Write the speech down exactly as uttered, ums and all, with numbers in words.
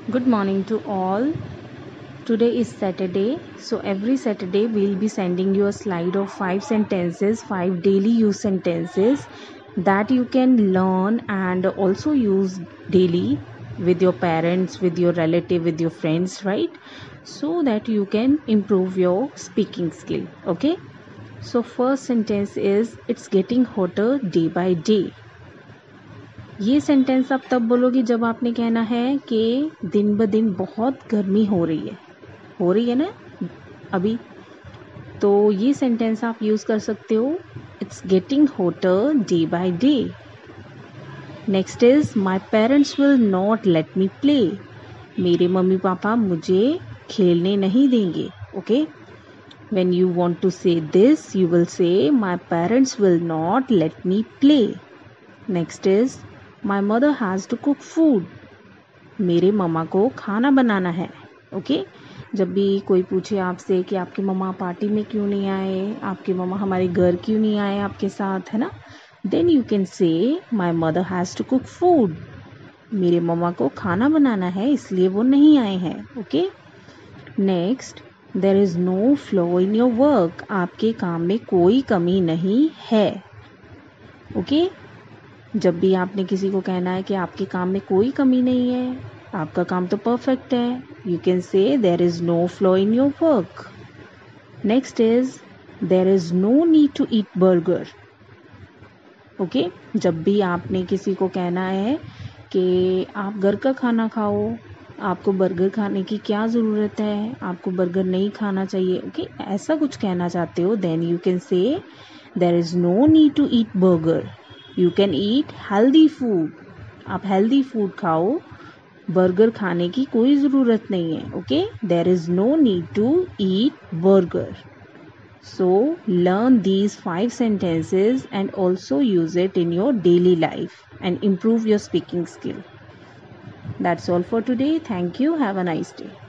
Good morning to all. Today is Saturday, so every Saturday we'll be sending you a slide of five sentences, five daily use sentences that you can learn and also use daily with your parents, with your relative, with your friends, right? So that you can improve your speaking skill. Okay? So first sentence is it's getting hotter day by day. ये sentence आप तब बोलोगे जब आपने कहना है कि दिन ब दिन बहुत गर्मी हो रही है हो रही है ना अभी, तो ये सेंटेंस आप यूज़ कर सकते हो it's getting hotter day by day. Next is my parents will not let me play. मेरे मम्मी पापा मुझे खेलने नहीं देंगे। Okay, when you want to say this you will say my parents will not let me play. Next is my mother has to cook food. मेरे मम्मा को खाना बनाना है। Okay okay? जब भी कोई पूछे आपसे कि आपके मम्मा पार्टी में क्यों नहीं आए, आपके मम्मा हमारे घर क्यों नहीं आए आपके साथ, है ना, then you can say my mother has to cook food. मेरे मम्मा को खाना बनाना है इसलिए वो नहीं आए हैं। Okay, next, there is no flaw in your work. आपके काम में कोई कमी नहीं है। Okay okay? जब भी आपने किसी को कहना है कि आपके काम में कोई कमी नहीं है, आपका काम तो परफेक्ट है, you can say there is no flaw in your work. Next is there is no need to eat burger. Okay, जब भी आपने किसी को कहना है कि आप घर का खाना खाओ, आपको बर्गर खाने की क्या ज़रूरत है, आपको बर्गर नहीं खाना चाहिए, ओके okay? ऐसा कुछ कहना चाहते हो, then you can say there is no need to eat burger. You can eat healthy food. आप हेल्दी फूड खाओ, बर्गर खाने की कोई ज़रूरत नहीं है। Okay, there is no need to eat burger. So learn these five sentences and also use it in your daily life and improve your speaking skill. That's all for today. Thank you. Have a nice day.